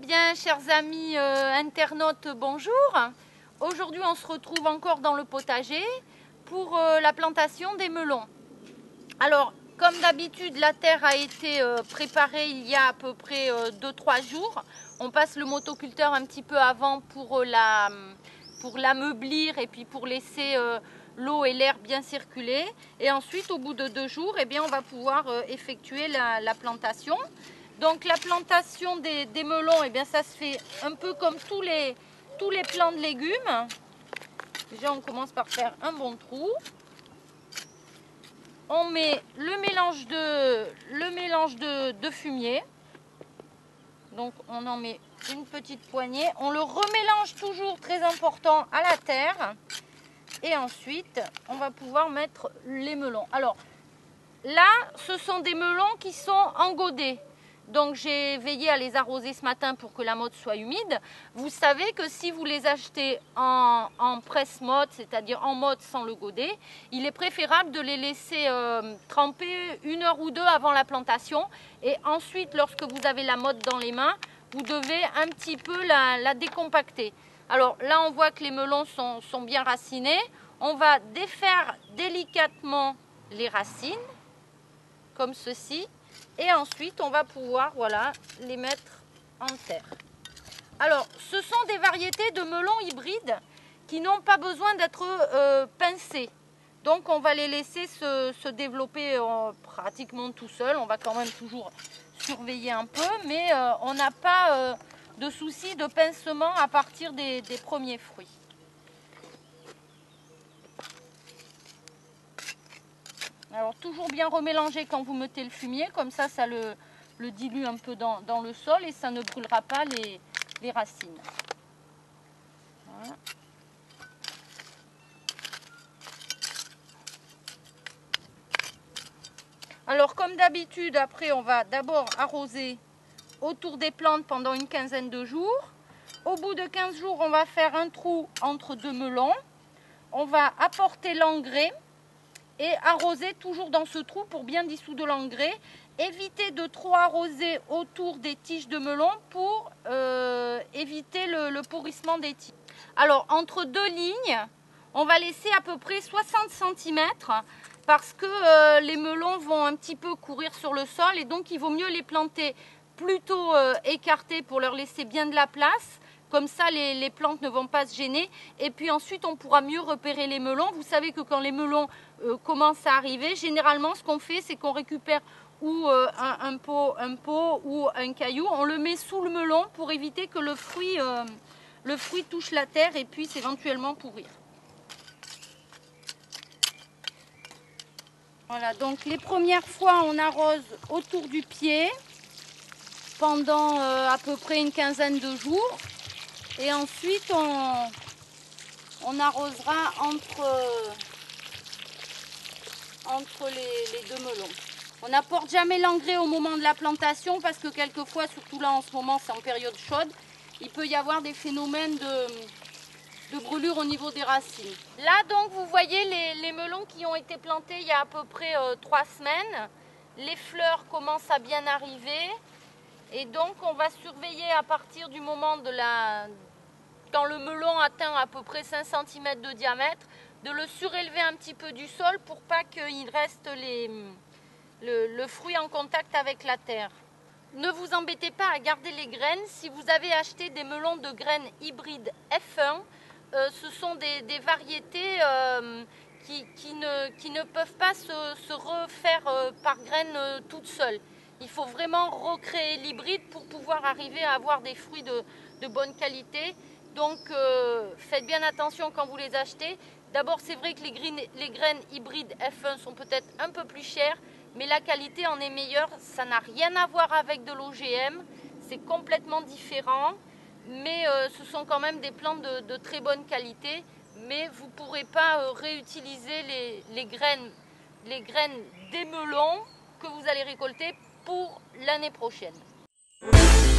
bien, chers amis internautes, bonjour. Aujourd'hui, on se retrouve encore dans le potager pour la plantation des melons. Alors, comme d'habitude, la terre a été préparée il y a à peu près 2-3 jours. On passe le motoculteur un petit peu avant pour l'ameublir et puis pour laisser l'eau et l'air bien circuler. Et ensuite, au bout de 2 jours, eh bien, on va pouvoir effectuer la plantation. Donc la plantation des melons, eh bien, ça se fait un peu comme tous les plants de légumes. Déjà, on commence par faire un bon trou. On met le mélange de fumier. Donc on en met une petite poignée. On le remélange toujours, très important, à la terre. Et ensuite, on va pouvoir mettre les melons. Alors là, ce sont des melons qui sont engodés. Donc j'ai veillé à les arroser ce matin pour que la motte soit humide. Vous savez que si vous les achetez en presse-motte, c'est-à-dire en motte sans le godet, il est préférable de les laisser tremper 1 heure ou 2 avant la plantation. Et ensuite, lorsque vous avez la motte dans les mains, vous devez un petit peu la décompacter. Alors là, on voit que les melons sont bien racinés. On va défaire délicatement les racines, comme ceci. Et ensuite, on va pouvoir les mettre en terre. Alors, ce sont des variétés de melons hybrides qui n'ont pas besoin d'être pincés. Donc, on va les laisser se développer pratiquement tout seul. On va quand même toujours surveiller un peu, mais on n'a pas de souci de pincement à partir des premiers fruits. Alors toujours bien remélanger quand vous mettez le fumier, comme ça, ça le dilue un peu dans le sol et ça ne brûlera pas les racines. Voilà. Alors comme d'habitude, après on va d'abord arroser autour des plantes pendant une quinzaine de jours. Au bout de 15 jours, on va faire un trou entre 2 melons. On va apporter l'engrais et arroser toujours dans ce trou pour bien dissoudre l'engrais. Évitez de trop arroser autour des tiges de melon pour éviter le pourrissement des tiges. Alors entre 2 lignes, on va laisser à peu près 60 cm parce que les melons vont un petit peu courir sur le sol et donc il vaut mieux les planter plutôt écartés pour leur laisser bien de la place. Comme ça, les plantes ne vont pas se gêner. Et puis ensuite, on pourra mieux repérer les melons. Vous savez que quand les melons commencent à arriver, généralement, ce qu'on fait, c'est qu'on récupère ou un pot ou un caillou. On le met sous le melon pour éviter que le fruit touche la terre et puisse éventuellement pourrir. Voilà, donc les premières fois, on arrose autour du pied pendant à peu près une quinzaine de jours. Et ensuite, on arrosera entre les 2 melons. On n'apporte jamais l'engrais au moment de la plantation parce que quelquefois, surtout là en ce moment, c'est en période chaude, il peut y avoir des phénomènes de brûlure au niveau des racines. Là donc, vous voyez les melons qui ont été plantés il y a à peu près 3 semaines. Les fleurs commencent à bien arriver. Et donc, on va surveiller à partir du moment quand le melon atteint à peu près 5 cm de diamètre, de le surélever un petit peu du sol pour pas qu'il reste le fruit en contact avec la terre. Ne vous embêtez pas à garder les graines. Si vous avez acheté des melons de graines hybrides F1, ce sont des variétés qui ne peuvent pas se refaire par graines toutes seules. Il faut vraiment recréer l'hybride pour pouvoir arriver à avoir des fruits de bonne qualité. Donc faites bien attention quand vous les achetez. D'abord, c'est vrai que les graines hybrides F1 sont peut-être un peu plus chères, mais la qualité en est meilleure. Ça n'a rien à voir avec de l'OGM, c'est complètement différent. Mais ce sont quand même des plantes de très bonne qualité. Mais vous ne pourrez pas réutiliser les graines des melons que vous allez récolter pour l'année prochaine.